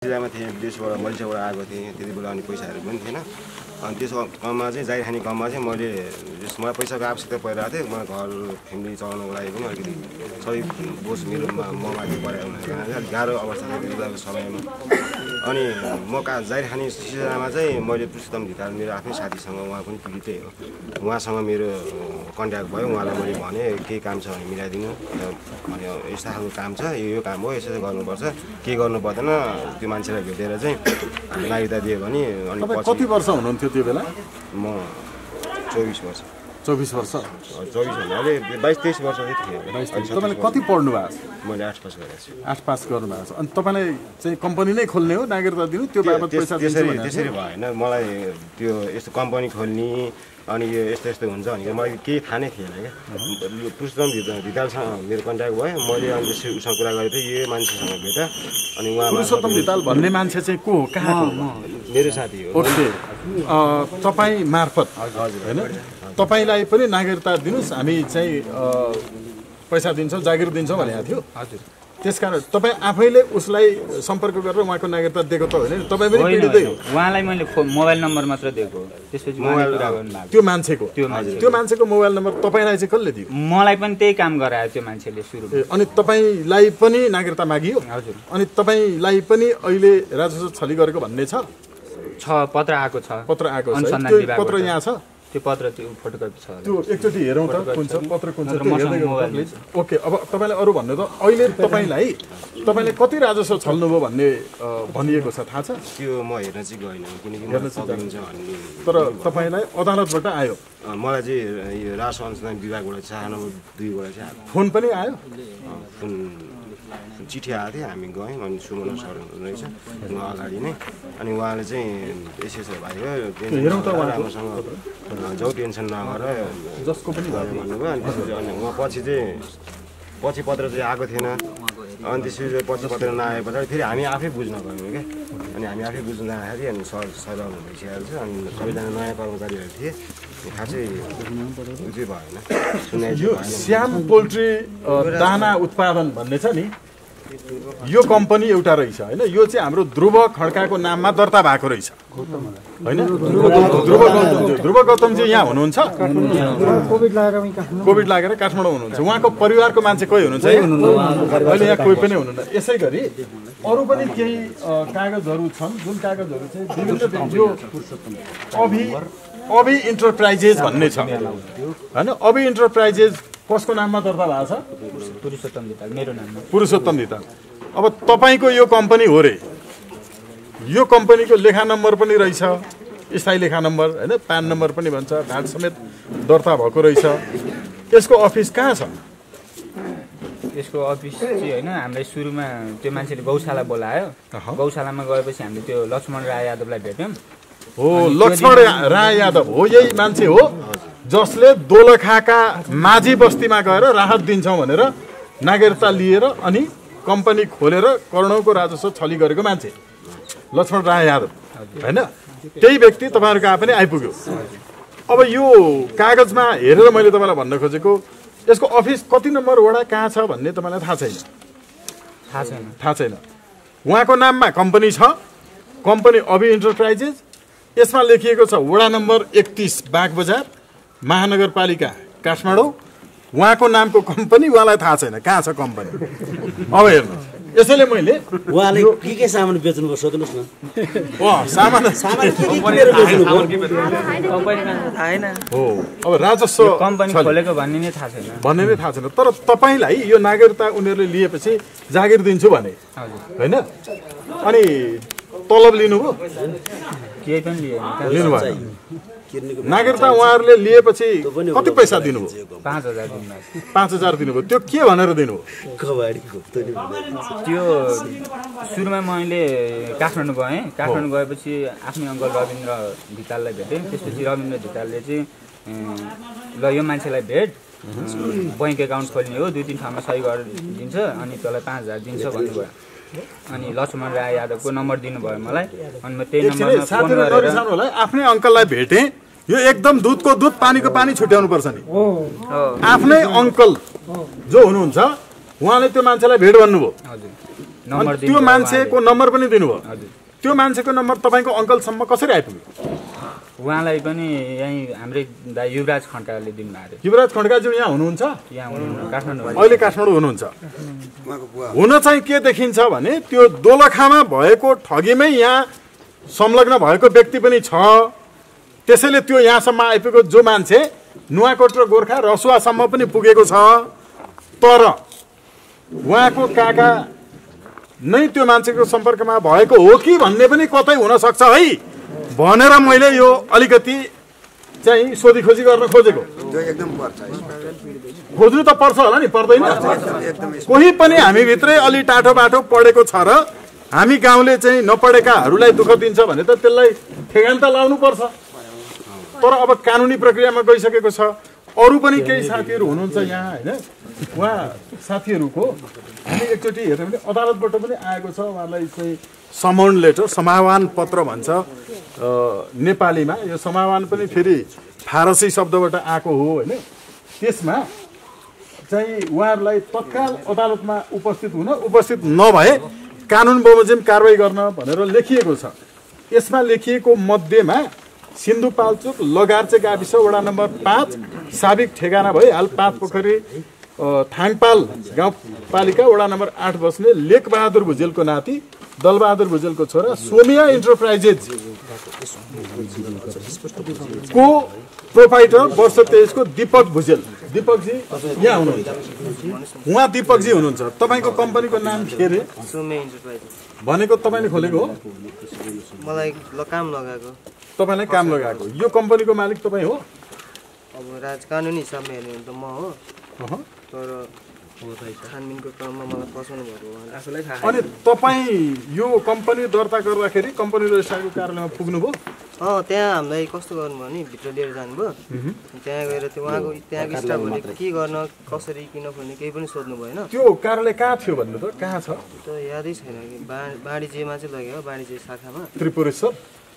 जिल्लामा थिएँ विदेशबाट मलेसियाबाट आएको थिएँ त्यति बेला अनि पैसाहरू पनि थिएन अनि त्यसो कममा चाहिँ जागिर खाने कममा चाहिँ मैले मलाई पैसाको आवश्यकता परिरहेको थियो मलाई घर फ्यामिली चलाउनको लागि पनि अलिकति सबै बोझ मेरो ममाथि परेको हुनाले अलिक गाह्रो अवस्था थियो त्यति बेलाको समयमा अनि म जागिर खाने सिलसिलामा चाहिँ मैले पुरुषोत्तम धिताल मेरो आफ्नै साथीसँग उहाँ पनि पीडितै हो उहाँसँग मेरो कन्ट्याक्ट भयो उहाँलाई मैले भने केही काम छ भने मिलाइदिनु भने यस्तो खालको काम छ यो काम हो यसो गर्नुपर्छ के गर्नु पर्दैन त्यो मान्छेलाई भेटेर चाहिँ नागरिकता दियो भने अनि कति वर्ष हुनुहुन्थ्यो त्यो बेला म 24 वर्ष 24 वर्ष 24 भन्दा अलि 22-23 वर्ष थिएँ तपाईँले कति पढ्नु भएको छ मैले 8 पास गरेको छु 8 पास गर्नुभएको छ अनि तपाईँलाई चाहिँ कम्पनी नै खोल्ने हो नागरिकता दिनु त्यो बाबत पैसा त्यसरी भएन मलाई त्यो यस्तो कम्पनी खोल्ने अनि यो यस्तो यस्तो हुन्छ भनेर मलाई केही थाहा नै थिएन क्या पुरुषोत्तम धितालसँग मेरो कन्ट्याक्ट भयो मैले अनि उसँग कुरा गरेको थिएँ यो मान्छेसँग भेटेँ अनि उहाँ पुरुषोत्तम धिताल भन्ने मान्छे चाहिँ को हो कहाँ मेरो साथी हो ओके तपाईँ मार्फत हजुर होइन तपाईँलाई पनि नागरिकता दिनुहोस् हामी चाहिँ पैसा दिन्छौँ जागिर दिन्छौँ भनेको थियो हजुर त्यसकारण तपाईँ आफैले उसलाई सम्पर्क गरेर उहाँको नागरिकता दिएको त होइन तपाईँ पनि पीडितै हो उहाँलाई मैले मोबाइल नम्बर मात्र दिएको त्यसपछि मोबाइल कुरा गर्नु भएको त्यो मान्छेको मोबाइल नम्बर तपाईँलाई चाहिँ कसले दियो मलाई पनि त्यही काम गरायो त्यो मान्छेले सुरु अनि तपाईँलाई पनि नागरिकता मागियो हजुर अनि तपाईँलाई पनि अहिले राजस्व छली गरेको भन्ने छ पत्र आएको छ त्यो पत्र यहाँ छ त्यो पत्र त्यो फोटोकपी छ त्यो एकचोटि हेरौँ त कुन छ पत्र कुन छ ओके अब तपाईँलाई अरू भन्नु त अहिले तपाईँले कति राजस्व छल्नुभयो भन्ने भनिएको छ थाहा छ त्यो म हेर्न चाहिँ गएन किनकि तर तपाईँलाई अदालतबाट आयो मलाई चाहिँ यो राजस्व अनुसन्धान विभागबाट 4 नम्बर 2 बाट चाहिँ फोन पनि आयो फोन चिठी आएको थियो हामी गयौँ अनि सुमन सर रहेछ उहाँ अगाडि नै अनि उहाँले चाहिँ यसो भाइ राम्रोसँग जाउ टेन्सन नगर जसको पनि भन्नुभयो अनि त्यसपछि अनि उहाँ पछि पत्र चाहिँ आएको थिएन अनि त्यसपछि पछि पत्र नआए पछाडि फेरि हामी आफै बुझ्न गयौँ क्या अनि हामी आफै बुझ्न जाँदाखेरि अनि सर भइसकेको छ अनि सबैजना नयाँ कर्मचारीहरू थिए खासै उयो भएन यो श्याम पोल्ट्री दाना उत्पादन भन्ने छ नि यो कम्पनी एउटा रहेछ होइन यो चाहिँ हाम्रो ध्रुव खड्काको नाममा दर्ता भएको रहेछ होइन ध्रुव गौतमजी यहाँ हुनुहुन्छ कोभिड लागेर काठमाडौँ हुनुहुन्छ उहाँको परिवारको मान्छे कोही हुनुहुन्छ अहिले यहाँ कोही पनि हुनुहुन्न यसै गरी अरू पनि केही कागजहरू छन् जुन कागजहरू चाहिँ विभिन्न यो अभि इन्टरप्राइजेस भन्ने छ होइन अभि इन्टरप्राइजेस कसको नाममा दर्ता भएको छ पुरुषोत्तम धिताल अब तपाईँको यो कम्पनी हो रे यो कम्पनीको लेखा नम्बर पनि रहेछ स्थायी लेखा नम्बर होइन प्यान नम्बर पनि भन्छ भ्याट समेत दर्ता भएको रहेछ यसको अफिस कहाँ छ यसको अफिस चाहिँ होइन हामीलाई सुरुमा त्यो मान्छेले गौशाला बोलायो गौशालामा गएपछि हामीले त्यो लक्ष्मण राय यादवलाई भेट्यौँ हो लक्ष्मण राय यादव हो यही मान्छे हो जसले दोलखाका माझी बस्तीमा गएर राहत दिन्छौँ भनेर नागरिकता लिएर अनि कम्पनी खोलेर करोडौँको राजस्व छली गरेको मान्छे लक्ष्मण राय यादव होइन त्यही व्यक्ति तपाईँहरू कहाँ पनि आइपुग्यो अब यो कागजमा हेरेर मैले तपाईँलाई भन्न खोजेको यसको अफिस कति नम्बर वडा कहाँ छ भन्ने तपाईँलाई थाहा छैन उहाँको नाममा कम्पनी छ कम्पनी अभि इन्टरप्राइजेस यसमा लेखिएको छ वडा नम्बर 31 बाग बजार महानगरपालिका काठमाडौँ उहाँको नामको कम्पनी उहाँलाई थाहा छैन कहाँ छ कम्पनी अब हेर्नु यसैले मैले उहाँले के सामान बेच्नुभयो सोध्नुहोस् न सामान हो अब राजस्व कम्पनी खोलेको भन्ने नै थाहा छैन तर तपाईँलाई यो नागरिकता उनीहरूले लिएपछि जागिर दिन्छु भने होइन अनि तलब लिनुभयो केही पनि लिनु भयो नागरिकता उहाँहरूले लिएपछि कति पैसा दिनुभयो 5,000 दिनुभयो त्यो के भनेर दिनुभयो त्यो सुरुमा मैले काठमाडौँ गएपछि आफ्नै अङ्कल रविन्द्र धिताललाई भेटेँ त्यसपछि रविन्द्र धितालले चाहिँ ल यो मान्छेलाई भेट बैंक एकाउन्ट खोल्ने हो 2-3 ठाउँमा सही गरिदिन्छ अनि त्यसलाई 5,000 दिन्छ भन्नुभयो अनि लक्ष्मण राय यादवको नम्बर दिनुभयो मलाई अनि म त्यही नम्बरमा फोन गरेर आफ्नै अङ्कललाई भेटेँ यो एकदम दुधको दुध पानीको पानी छुट्याउनु पर्छ नि आफ्नै अङ्कल जो हुनुहुन्छ उहाँले त्यो मान्छेलाई भेट भन्नुभयो नम्बर त्यो मान्छेको नम्बर पनि दिनुभयो त्यो मान्छेको नम्बर तपाईँको अङ्कलसम्म कसरी आइपुग्यो उहाँलाई पनि यहीँ हाम्रै दाइ युवराज खड्काले दिनुभएको थियो युवराज खड्काज्यू यहाँ हुनुहुन्छ यहाँ हुनुहुन्न काठमाडौँ अहिले काठमाडौँ हुनुहुन्छ हुन चाहिँ के देखिन्छ भने त्यो दोलखामा भएको ठगीमै यहाँ संलग्न भएको व्यक्ति पनि छ त्यसैले त्यो यहाँसम्म आइपुगेको जो मान्छे नुवाकोट र गोर्खा रसुवासम्म पनि पुगेको छ तर उहाँको काका नै त्यो मान्छेको सम्पर्कमा भएको हो कि भन्ने पनि कतै हुन सक्छ है भनेर मैले यो अलिकति चाहिँ सोधीखोजी गर्न खोजेको खोज्नु त पर्छ होला नि पर्दैन कोही पनि हामीभित्रै अलि टाठो बाटो पढेको छ र हामी गाउँले चाहिँ नपढेकाहरूलाई दुःख दिन्छ भने त त्यसलाई ठेगान त लाउनु पर्छ तर अब कानुनी प्रक्रियामा गइसकेको छ अरू पनि केही साथीहरू हुनुहुन्छ यहाँ होइन उहाँ साथीहरूको हामी एकचोटि हेर्यौँ भने अदालतबाट पनि आएको छ उहाँलाई चाहिँ समन लेटर समावान पत्र भन्छ नेपालीमा यो समावान पनि फेरि फारसी शब्दबाट आएको हो होइन त्यसमा चाहिँ उहाँहरूलाई तत्काल अदालतमा उपस्थित नभए कानुन बमोजिम कारवाही गर्न भनेर लेखिएको छ यसमा लेखिएको मध्येमा सिन्धुपाल्चोक लगार्चे गाविस वडा नम्बर 5 साबिक ठेगाना भई हाल 5 पोखरी थाङपाल गाउँपालिका वडा नम्बर 8 बस्ने लेखबहादुर भुजेलको नाति दलबहादुर भुजेलको छोरा सोमिया इन्टरप्राइजेज को प्रोपाइटर वर्ष 23 को दीपक भुजेल दीपकजी यहाँ हुनुहुन्छ उहाँ दीपकजी हुनुहुन्छ तपाईँको कम्पनीको नाम के रे सोमिया इन्टरप्राइजेज भनेको तपाईँले खोलेको हो मलाई काम लगाएको तपाईँलाई काम लगाएको यो कम्पनीको मालिक तपाईँ हो अब कानुनी हिसाबमा हेर्ने भने त म हो तर छानबिनको क्रममा मलाई फसाउनु भएको आफूलाई थाहा अनि तपाईँ यो कम्पनी दर्ता गर्दाखेरि कम्पनी रजिस्ट्रारको कार्यालयमा पुग्नुभयो त्यहाँ हामीलाई कस्तो गर्नुभयो नि भित्र लिएर जानुभयो त्यहाँ गएर त्यो उहाँको त्यहाँको स्टाफहरूले के गर्न कसरी किन खोल्ने केही पनि सोध्नु भएन त्यो कार्यालय कहाँ थियो भन्नु त कहाँ छ त यादै छैन कि बाणिज्यमा चाहिँ लग्यो बाणिज्य शाखामा त्रिपुरेश्वर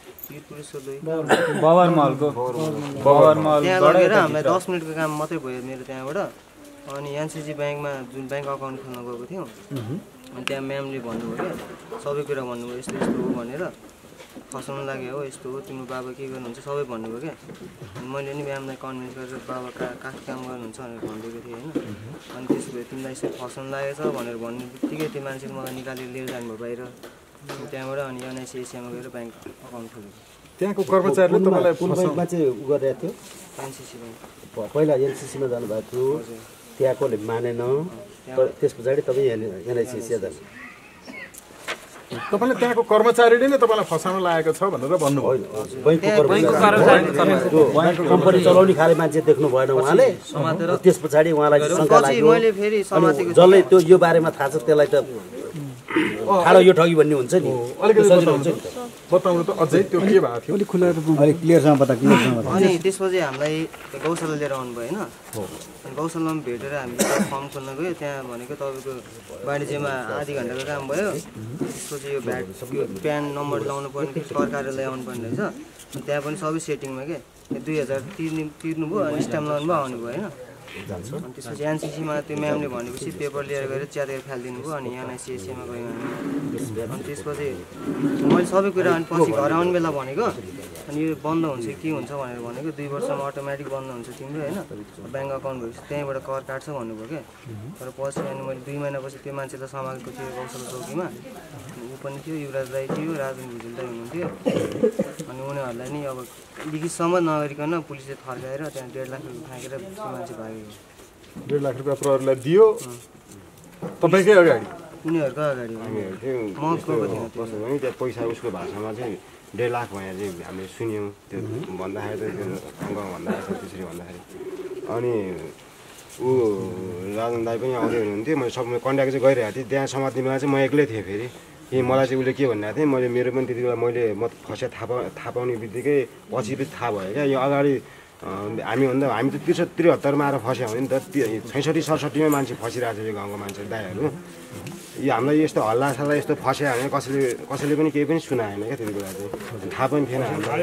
बबर महलको त्यहाँ लगेर हामीलाई 10 मिनटको काम मात्रै भयो मेरो त्यहाँबाट अनि एनसीसी ब्याङ्कमा जुन ब्याङ्क अकाउन्ट खोल्न गएको थियौँ अनि त्यहाँ म्यामले भन्नुभयो क्या सबै कुरा भन्नुभयो यस्तो यस्तो हो भनेर फसाउनु लाग्यो हो यस्तो हो तिम्रो बाबा के गर्नुहुन्छ सबै भन्नुभयो क्या अनि मैले नि म्यामलाई कन्भिन्स गरेर बाबा काठ काम गर्नुहुन्छ भनेर भनिदिएको थिएँ होइन अनि त्यसो भए तिमीलाई यसो फसाउनु लागेछ भनेर भन्ने बित्तिकै त्यो मान्छेले मलाई निकालेर लिएर जानुभयो बाहिर त्यहाँबाट अनि एनआइसिएससीमा गएर ब्याङ्क अकाउन्ट खोलेको त्यहाँको कर्मचारीले तपाईँलाई ब्याङ्कमा चाहिँ उ गरिरहेको थियो एनसीसी ब्याङ्क पहिला एनसीसीमा जानुभएको थियो त्यहाँकोले मानेन त्यस पछाडि तपाईँ एनआइसिएससी जानु तपाईँले त्यहाँको कर्मचारीले नै तपाईँलाई फसाउन लागेको छ भनेर भन्नुभयो ब्याङ्कको कम्पनी चलाउने खाले मान्छे देख्नु भएन उहाँले त्यस पछाडि उहाँलाई शङ्का लाग्यो जसले त्यो यो बारेमा थाहा छ त्यसलाई त ठाडो यो ठगी भन्ने हुन्छ नि बताउनु त अझै त्यो के भएको थियो अलिक खुला अलिक क्लियरसँग बता अनि त्यसपछि हामीलाई गौशाला लिएर आउनुभयो होइन अनि गौशालामा भेटेर हामीले फर्म खोल्न गयो त्यहाँ भनेको तपाईँको वाणिज्यमा आधी घन्टाको काम भयो त्यसपछि यो भ्याट प्यान नम्बर लाउनु पर्ने कर कार्यालय आउनु पर्ने रहेछ त्यहाँ पनि सबै सेटिङमा के 2000 तिर्नुभयो अनि स्ट्याम्प लाउनु भयो आउनुभयो होइन अनि त्यसपछि एनसीसीमा त्यो म्यामले भनेपछि पेपर लिएर गएर च्यातेर फालिदिनु भयो अनि एनआइसिएससीमा गयौँ हामी अनि त्यसपछि मैले सबै कुरा अनि पछि घर आउने बेला भनेको अनि यो बन्द हुन्छ के हुन्छ भनेर भनेको 2 वर्षमा अटोमेटिक बन्द हुन्छ तिम्रो होइन ब्याङ्क अकाउन्ट भएपछि त्यहीँबाट कर काट्छ भन्नुभयो क्या तर पछि अनि मैले 2 महिनापछि त्यो मान्छेलाई सम्हालेको थिएँ गौशाला चौकीमा ऊ पनि थियो युवराज दाई थियो राजन भुजेल दाई हुनुहुन्थ्यो अनि उनीहरूलाई नि अब लिखितसम्म नगरिकन पुलिसले थर्काएर त्यहाँ 1.5 लाख रुपियाँ फ्याँकेर त्यो मान्छे भागेको 1.5 लाख रुपियाँ प्रहरीलाई दियो तपाईँकै अगाडि उनीहरूको अगाडि म गएको थिइनँ त्यहाँ पैसा उसको भाषामा चाहिँ 1.5 लाख भनेर चाहिँ हामीले सुन्यौँ त्यो भन्दाखेरि त त्यो अङ्क भन्दाखेरि त्यसरी भन्दाखेरि अनि ऊ राजन दाई पनि आउँदै हुनुहुन्थ्यो मैले सबैमा कन्ट्याक्ट चाहिँ गरिरहेको थिएँ त्यहाँ समात्ने बेला चाहिँ म एक्लै थिएँ फेरि कि मलाई चाहिँ उसले के भनिरहेको थिएँ मैले मेरो पनि त्यति बेला मैले म फसिया थाहा पाउने बित्तिकै पछि पनि थाहा भयो क्या यो अगाडि हामी त 73-मा आएर फस्यो भने नि त 66-67मा मान्छे फसिरहेको छ यो गाउँको मान्छे दाइहरू यो हामीलाई यस्तो हल्लासल्ला यस्तो फस्यो भने कसैले पनि केही पनि सुनाएन क्या त्यति बेला चाहिँ थाहा पनि थिएन हामीलाई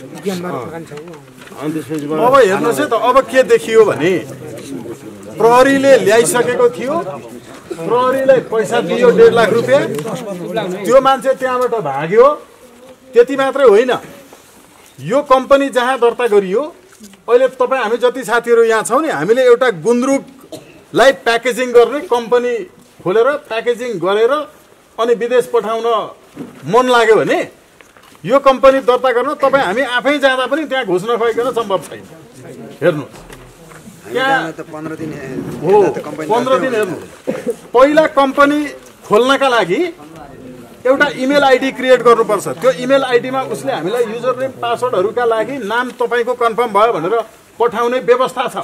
अनि त्यसपछि अब हेर्नुहोस् है त अब के देखियो भने प्रहरीले ल्याइसकेको थियो प्रहरीलाई पैसा दियो 1.5 लाख रुपियाँ, त्यो मान्छे त्यहाँबाट भाग्यो। त्यति मात्रै होइन, यो कम्पनी जहाँ दर्ता गरियो, अहिले तपाईँ हामी जति साथीहरू यहाँ छौँ नि, हामीले एउटा गुन्द्रुकलाई प्याकेजिङ गर्ने कम्पनी खोलेर प्याकेजिङ गरेर अनि विदेश पठाउन मन लाग्यो भने यो कम्पनी दर्ता गर्न तपाईँ हामी आफै जाँदा पनि त्यहाँ घुस नखुवाइकन सम्भव छैन। हेर्नुहोस्, त्यहाँ 15 दिन हेर्नु। पहिला कम्पनी खोल्नका लागि एउटा इमेल आइडी क्रिएट गर्नुपर्छ। त्यो इमेल आइडीमा उसले हामीलाई युजर नेम पासवर्डहरूका लागि नाम तपाईँको कन्फर्म भयो भनेर पठाउने व्यवस्था छ।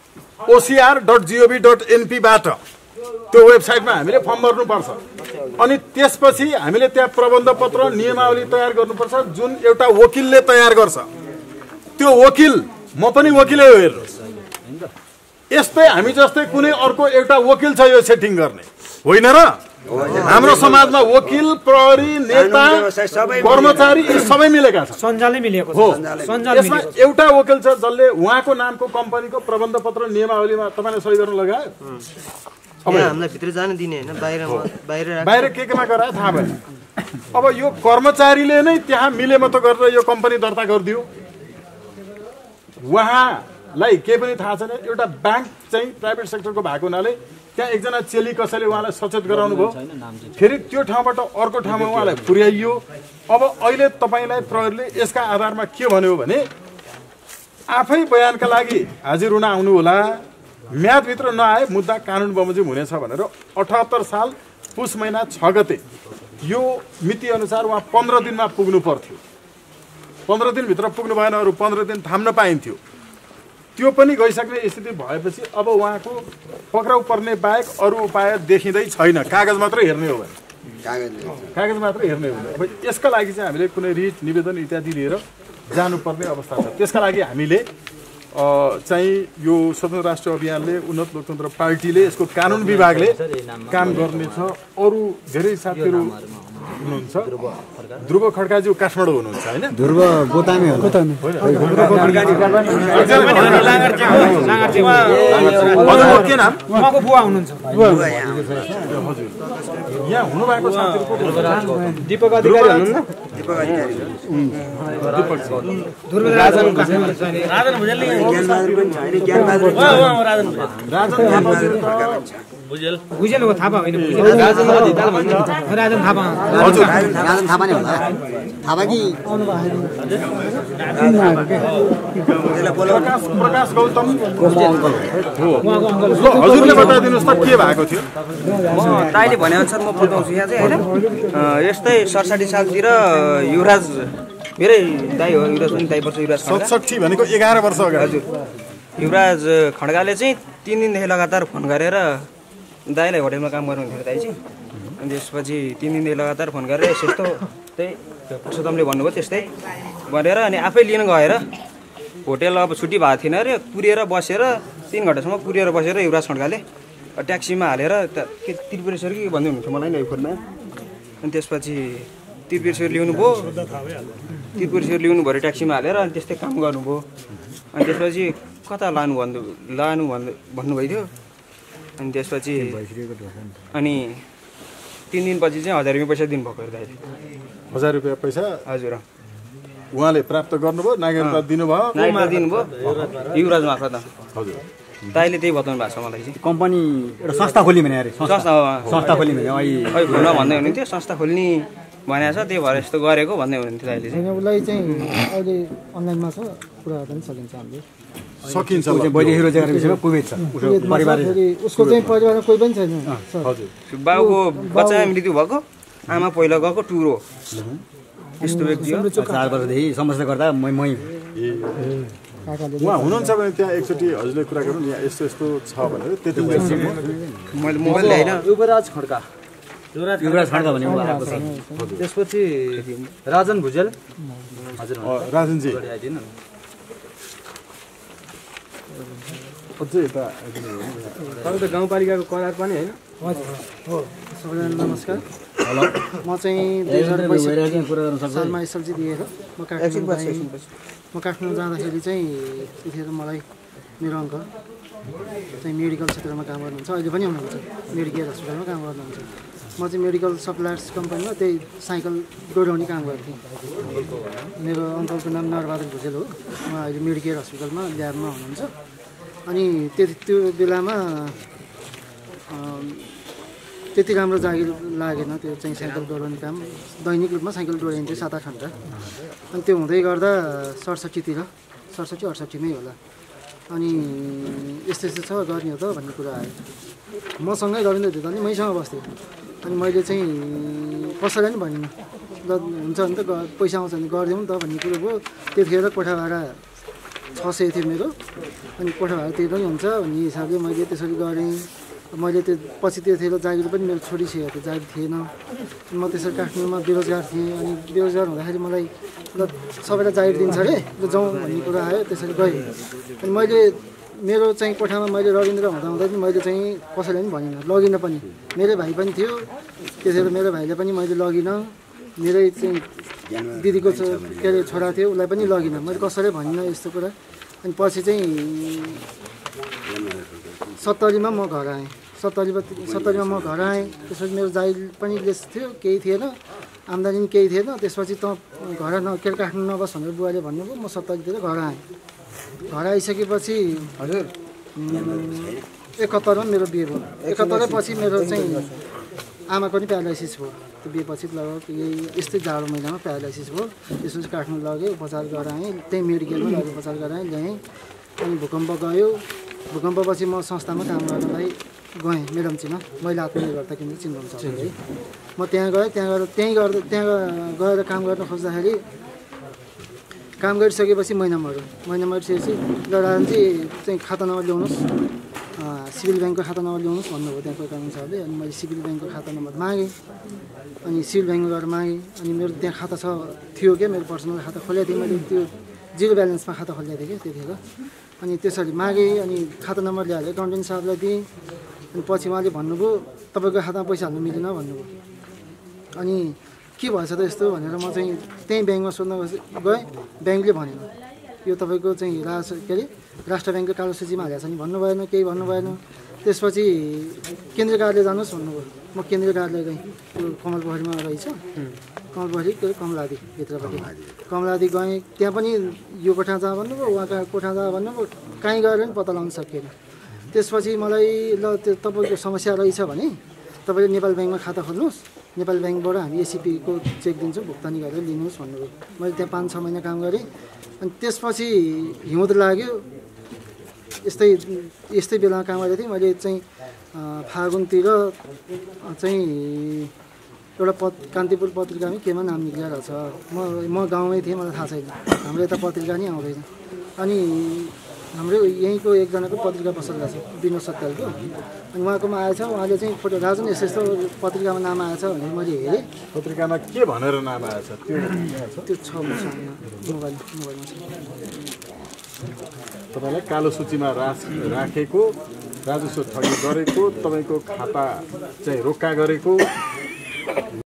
ocr.gov.np बाट त्यो वेबसाइटमा हामीले फर्म भर्नुपर्छ। अनि त्यसपछि हामीले त्यहाँ प्रबन्ध पत्र नियमावली तयार गर्नुपर्छ, जुन एउटा वकिलले तयार गर्छ। त्यो वकिल, म पनि वकिलै हो हेर्नुहोस्, यस्तै हामी जस्तै कुनै अर्को एउटा वकिल छ यो सेटिङ गर्ने, होइन र? हाम्रो समाजमा वकिल, प्रहरी, नेता, कर्मचारी यी सबै मिलेका छन्। सञ्जालै मिलेको छ। यसमा एउटा वकिल छ जसले उहाँको नामको कम्पनीको प्रबन्ध पत्र नियमावलीमा तपाईँले सही गर्न लगायो। हामीलाई भित्र जान दिने होइन, बाहिर केमा गरायो थाहा भएन। अब यो कर्मचारीले नै त्यहाँ मिलेमतो गरेर यो कम्पनी दर्ता गरिदियो। उहाँलाई केही पनि थाहा छैन। एउटा ब्याङ्क चाहिँ प्राइभेट सेक्टरको भएको हुनाले त्यहाँ एकजना चेली कसैले उहाँलाई सचेत गराउनु भयो, फेरि त्यो ठाउँबाट अर्को ठाउँमा उहाँलाई पुर्याइयो। अब अहिले तपाईँलाई प्रहरीले यसका आधारमा के भन्यो भने आफै बयानका लागि हाजिर हुन आउनु होला, म्यादभित्र नआए मुद्दा कानुन बमोजिम हुनेछ भनेर 78 साल पुस महिना 6 गते यो मिति अनुसार उहाँ 15 दिनमा पुग्नु पर्थ्यो। 15 दिनभित्र पुग्नु भएन, अरू 15 दिन थाम्न पाइन्थ्यो। त्यो पनि गइसक्ने स्थिति भएपछि अब उहाँको पक्राउ पर्ने बाहेक अरू उपाय देखिँदै छैन। कागज मात्रै हेर्ने हो भने, कागज मात्रै हेर्ने हो भने अब यसका लागि चाहिँ हामीले कुनै रिट निवेदन इत्यादि लिएर जानुपर्ने अवस्था छ। त्यसका लागि हामीले चाहिँ यो स्वतन्त्र राष्ट्र अभियानले, उन्नत लोकतन्त्र पार्टीले, यसको कानुन विभागले काम गर्नेछ। अरू धेरै साथीहरू हुनुहुन्छ। ध्रुव खड्काज्यू काठमाडौँ हुनुहुन्छ होइन? ध्रुव गोतामे हो। के नाम? उहाँको बुवा हुनुहुन्छ। यहाँ हुनुभएको साथीहरूको दीपक अधिकारी हुनुहुन्न? भुजेल हो, थापा होइन, राजन थापा। हजुर, राजन थापा नै होला। थापा कि प्रकाश गौतम हजुरले बताइदिनुहोस् त के भएको थियो? दाइले भनेअनुसार म बताउँछु यहाँ चाहिँ होइन। यस्तै 67 सालतिर युवराज, मेरै दाइ हो, युवराज पनि दाइ पर्छ। युवराज 67 भनेको 11 वर्ष अगाडि। हजुर, युवराज खड्गाले चाहिँ 3 दिनदेखि लगातार फोन गरेर दाइलाई होटेलमा काम गर्नुहुन्थ्यो दाइ चाहिँ। अनि त्यसपछि 3 दिनदेखि लगातार फोन गरेर यस्तो त्यही पुरुषोत्तमले भन्नुभयो त्यस्तै भनेर, अनि आफै लिन गएर होटेल अब छुट्टी भएको थिएन अरे, कुरेर बसेर 3 घन्टासम्म कुरेर बसेर युवराज खड्गाले ट्याक्सीमा हालेर के त्रिपुरेश्वर कि भन्दै हुनुहुन्थ्यो मलाई नै फोनमा। अनि त्यसपछि त्रिपुरेश्वर ल्याउनु भयो, त्रिपुरेश्वर ल्याउनु भयो ट्याक्सीमा हालेर, अनि त्यस्तै काम गर्नुभयो। अनि त्यसपछि कता भन्नुभएको थियो। अनि त्यसपछि अनि 3 दिनपछि चाहिँ 1000 रुपियाँ पैसा दिनुभएको दाइले। 1000 रुपियाँ पैसा? हजुर, उहाँले प्राप्त गर्नुभयो, नागरिकता दिनुभयो, नागरिकता दिनुभयो युवराज मार्फत। हजुर, दाइले त्यही बताउनु भएको छ मलाई चाहिँ। कम्पनी एउटा संस्था खोल्ने भने अरे, संस्था खोल्ने भने खै फोनमा भन्दै हुनुहुन्थ्यो संस्था खोल्ने भनेको छ, त्यही भएर यस्तो गरेको भन्दै हुनुहुन्थ्यो दाइले चाहिँ। उसलाई चाहिँ अहिले अनलाइनमा छ, कुरा गर्न सकिन्छ हामीले। सकिन्छ। बहिनी रोजगार विषयमा कुवेत छ, परिवार उसको चाहिँ परिवारमा कोही पनि छैन। हजुर, बाबुको बच्चा मृत्यु भएको, आमा पहिला गएको टुरो, यस्तो व्यक्ति हो। 4 वर्षदेखि समस्या गर्दा उहाँ हुनुहुन्छ भने त्यहाँ एकचोटि हजुरले कुरा गरौँ, यहाँ यस्तो यस्तो छ भनेर। त्यति मैले मोबाइल ल्याइन। युवराज खड्का भने आएको छ। त्यसपछि राजन भुजेल। हजुर, राजनजी अझै यता तपाईँ त गाउँपालिकाको करार पनि होइन? हो। सबैजना नमस्कार। म चाहिँ 2065 सालमा एसएलसी दिएर म काठमाडौँ जाँदाखेरि चाहिँ त्यतिखेर मलाई मेरो अङ्क चाहिँ मेडिकल क्षेत्रमा काम गर्नुहुन्छ, अहिले पनि हुनुहुन्छ, मेडिकेयर हस्पिटलमा काम गर्नुहुन्छ। म चाहिँ मेडिकल सप्लायर्स कम्पनीमा त्यही साइकल डोराउने काम गर्थेँ। मेरो अङ्कलको नाम नरबहादुर भुजेल हो, उहाँ अहिले मेडिकेयर हस्पिटलमा ल्याबमा हुनुहुन्छ। अनि त्यो बेलामा त्यति राम्रो जागिर लागेन त्यो चाहिँ साइकल डोराउने काम। दैनिक रूपमा साइकल डोराइन्थ्यो 7-8 घन्टा। अनि त्यो हुँदै गर्दा 67 68 मै होला। अनि यस्तो छ गर्ने हो त भन्ने कुरा आयो। मसँगै रविन्द्र धिताल नि मैसँग बस्थ्यो। अनि मैले चाहिँ कसैलाई पनि भनिनँ, ल हुन्छ भने त पैसा आउँछ भने गरिदिउँ त भन्ने कुरो भयो। त्यतिखेर कोठा भाडा 600 थियो मेरो, अनि कोठा भाडा तिर्दै हुन्छ भन्ने हिसाबले मैले त्यसरी गरेँ। मैले त्यो पछि त्यतिखेर जागिर पनि मेरो छोडिसकेको थियो, जागिर थिएन। म त्यसरी काठमाडौँमा बेरोजगार थिएँ। अनि बेरोजगार हुँदाखेरि मलाई ल सबैलाई जागिर दिन्छ अरे, ल जाउँ भन्ने कुरा आयो, त्यसरी गएँ। अनि मैले मेरो चाहिँ कोठामा मैले रविन्द्र हुँदा पनि मैले चाहिँ कसैलाई पनि भनिनँ, लगिनँ पनि। मेरै भाइ पनि थियो त्यसरी, मेरो भाइले पनि मैले लगिनँ। मेरै चाहिँ दिदीको के अरे छोरा थियो, उसलाई पनि लगिनँ, मैले कसैलाई भनिनँ यस्तो कुरा। अनि पछि चाहिँ 70मा म घर आएँ। 70मा म घर आएँ। त्यसपछि मेरो जागिर पनि लेस थियो, केही थिएन, आम्दानी पनि केही थिएन। त्यसपछि त घर के अरे काठमाडौँ नबस् भनेर बुवाले भन्नुभयो। म 70तिर घर आएँ। घर आइसकेपछि हजुर 71मा मेरो बिहे भयो। 71 पछि मेरो चाहिँ आमाको पनि प्यारालाइसिस भयो। त्यो बिहेपछि लगभग यस्तै जाडो महिनामा प्यारालाइसिस भयो। त्यसपछि काठमाडौँ लगेँ, उपचार गराएँ, त्यही मेडिकलमा लगेँ, उपचार गराएँ, ल्याएँ। अनि भूकम्प गयो। भूकम्पपछि म संस्थामा काम गर्नलाई गएँ, मेडमचीमा, महिला आत्मनिर्भरता केन्द्र चिन्नुहुन्छ है। म त्यहाँ गएँ। त्यहाँ गएर काम गर्न खोज्दाखेरि काम गरिसकेपछि महिना मरिसकेपछि ल राजनजी चाहिँ खाता नम्बर ल्याउनुहोस्, सिभिल ब्याङ्कको खाता नम्बर ल्याउनुहोस् भन्नुभयो त्यहाँको कानुन साहबले। अनि मैले सिभिल ब्याङ्कको खाता नम्बर मागेँ। अनि सिभिल ब्याङ्कमा गएर मागेँ। अनि मेरो त्यहाँ खाता थियो क्या, मेरो पर्सनल खाता खोलेको थिएँ मैले, त्यो 0 ब्यालेन्समा खाता खोलेको थिएँ क्या त्यतिखेर। अनि त्यसरी मागेँ। अनि खाता नम्बर ल्याएर एकाउन्टेन्ट साहबलाई दिएँ। अनि पछि उहाँले भन्नुभयो तपाईँको खातामा पैसा हाल्नु मिलेन भन्नुभयो। अनि के भएछ त यस्तो भनेर म चाहिँ त्यहीँ ब्याङ्कमा सोध्न गएँ। ब्याङ्कले भनेन, यो तपाईँको चाहिँ के अरे राष्ट्र ब्याङ्कको कालो सूचीमा हालेको छ नि भन्नु भएन, केही भन्नु भएन। त्यसपछि केन्द्रीय कार्यालय जानुहोस् भन्नुभयो। म केन्द्रीय कार्यालय गएँ, त्यो कमल पोखरीमा रहेछ, कमल पोखरी के अरे कमलादी भित्रपट्टि कमलादी गएँ। त्यहाँ पनि यो कोठा जा भन्नुभयो, उहाँका कोठा जा भन्नुभयो, कहीँ गएर पनि पत्ता लगाउन सकिएन। त्यसपछि मलाई ल त्यो तपाईँको समस्या रहेछ भने तपाईँले नेपाल ब्याङ्कमा खाता खोल्नुहोस्, नेपाल ब्याङ्कबाट हामी एसिपीको चेक दिन्छौँ, भुक्तानी गरेर लिनुहोस् भन्नुभयो। मैले त्यहाँ 5-6 महिना काम गरेँ। अनि त्यसपछि हिउँद लाग्यो। यस्तै बेलामा काम गरेको थिएँ। मैले चाहिँ फागुनतिर चाहिँ एउटा कान्तिपुर पत्रिकामै केमा नाम निक्लिएर छ। म गाउँमै थिएँ, मलाई थाहा छैन, हाम्रो यता पत्रिका नि आउँदैन। अनि हाम्रो यहीँको एकजनाको पत्रिका पसलका छ, विनोद सत्यालको। अनि उहाँकोमा आएछ, उहाँले चाहिँ फोटो राजन यस्तो पत्रिकामा नाम आएछ भनेर मैले हेरेँ। पत्रिकामा के भनेर नाम आएछ त्यो छ मोबाइलमा तपाईँलाई कालो सूचीमा राखेको, राजस्व ठगी गरेको, तपाईँको खाता चाहिँ रोक्का गरेको